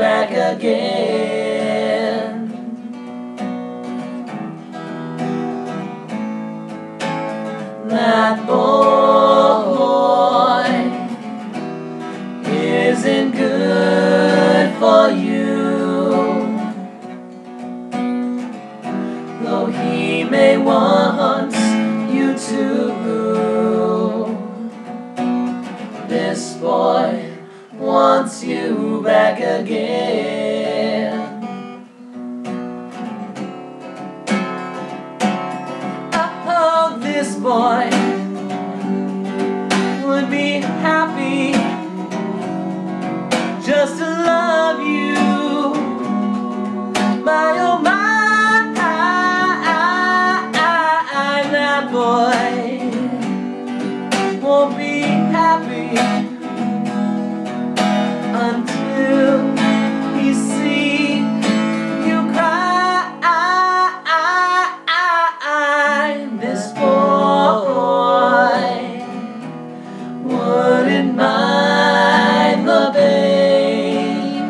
back again. That boy isn't good for you, though he may want you to. This boy wants you back again. Oh, this boy would be happy just to love you. My oh my, that boy won't be happy until he sees you cry. This boy wouldn't mind the pain,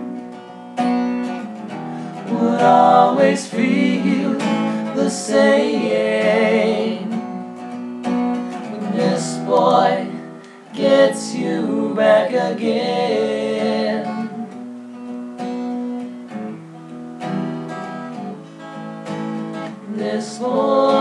would always feel the same when this boy gets you back again. This boy